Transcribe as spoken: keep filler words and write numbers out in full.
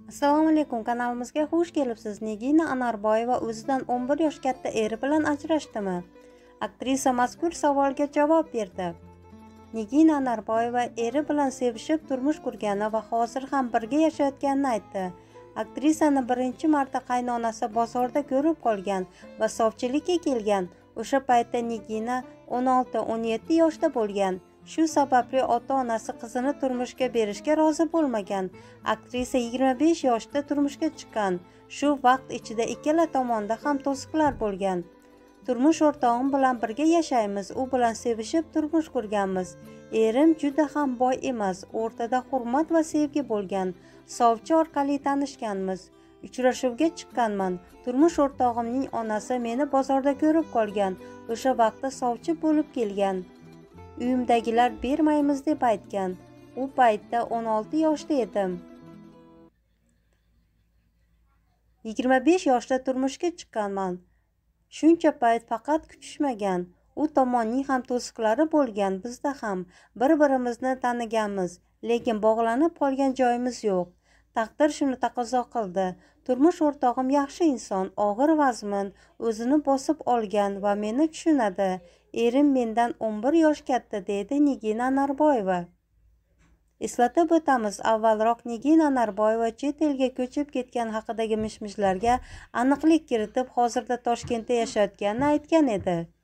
Assalomu alaykum, kanalimizga xush kelibsiz. Nigina Anorboyeva o'zidan o'n bir yosh katta eri bilan ajrashdimi? Aktrisa mazkur savolga javob berdi. Nigina Anorboyeva eri bilan sevishib turmush qurgani va hozir ham birga yashayotganini aytdi. Aktrisani birinchi marta qaynonasi bozorda ko'rib qolgan va sovchilikka kelgan. O'sha paytda Nigina o'n olti o'n yetti yoshda bo'lgan. Shu sababli ota-onasi qizini turmushga berishga rozi bo'lmagan. Aktrisa yigirma besh yoshda turmushga chiqqan. Shu vaqt ichida ikkala tomonda ham to'siqlar bo'lgan. Turmush o'rtog'im bilan birga yashaymiz, u bilan sevishib turmush qurganmiz. Erim juda ham boy emas, o'rtada hurmat va sevgi bo'lgan. Sovchi orqali tanishganmiz. Uchrashuvga chiqqanman. Turmush o'rtog'imning onasi meni bozorda ko'rib qolgan. O'sha vaqtda sovchi bo'lib kelgan. Uyimdagilar bermaymiz deb aytgan. U paytda o'n olti yoshda edim. yigirma besh yoshda turmushga chiqqanman. Shuncha payt faqat kutishmagan. U tomonning ham to'siqlari bo'lgan, bizda ham bir-birimizni taniganmiz, lekin bog'lanib qolgan joyimiz yo'q. Taqdir shuni taqozo qildi. Turmush o'rtog'im yaxshi inson, og'ir vazmin, o'zini bosib olgan va meni tushunadi. Erim mendan o'n bir yosh katta, deydi Nigina Anorboyeva. Eslatib o'tamiz, avvalroq Nigina Anorboyeva chet elga ko'chib ketgan haqidagi mish-mishlarga aniqlik kiritib, hozirda Toshkentda yashayotganini aytgan edi.